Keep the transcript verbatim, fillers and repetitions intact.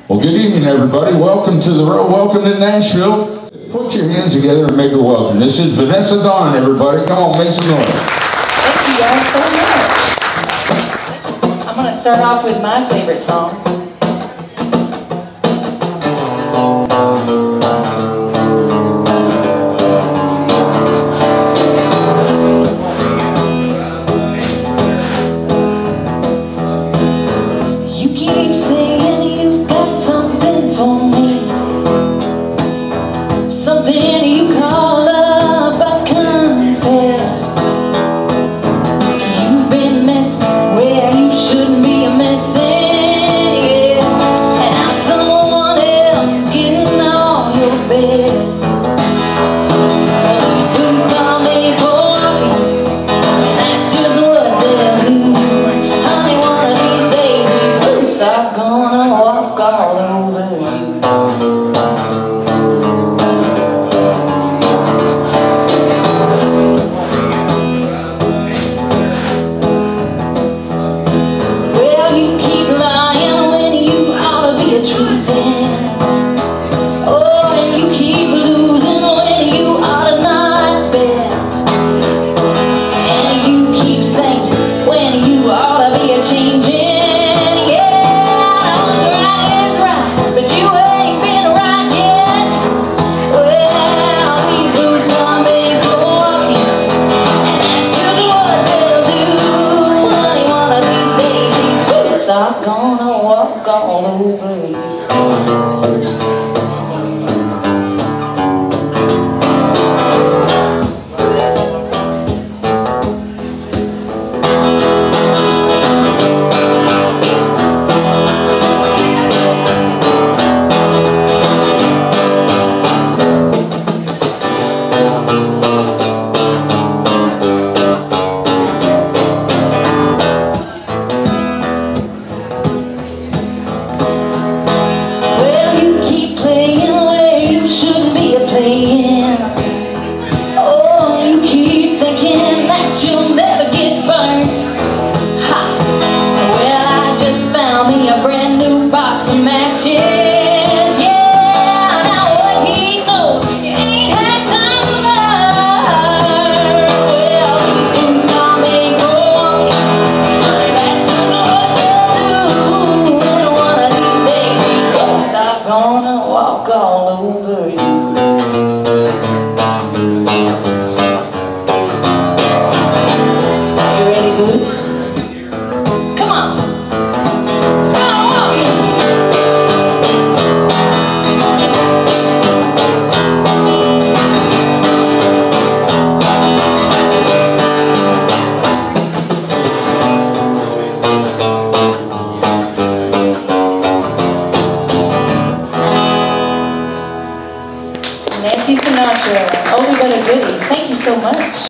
Well, good evening, everybody. Welcome to the road. Welcome to Nashville. Put your hands together and make her welcome. This is Vanessa Dawn, everybody. Come on, make some noise. Thank you guys so much. I'm going to start off with my favorite song. You keep saying you got something for me, something you call love, but confess you've been messing where you shouldn't be messing, yeah. And now someone else is getting all your best. These boots are made for walking, that's just what they'll do. Honey, one of these days these boots are gonna walk all over you. I'm gonna walk all over you. You'll never get burnt. Ha! Well, I just found me a brand new box of matches. Yeah, now what he knows, you ain't had time to learn. Well, these boots are made for walking, honey, that's just what they'll do. And one of these days, these boots are gonna walk all over you. Boots. Come on. Start walking. Nancy Sinatra, oldie but a goodie. Thank you so much.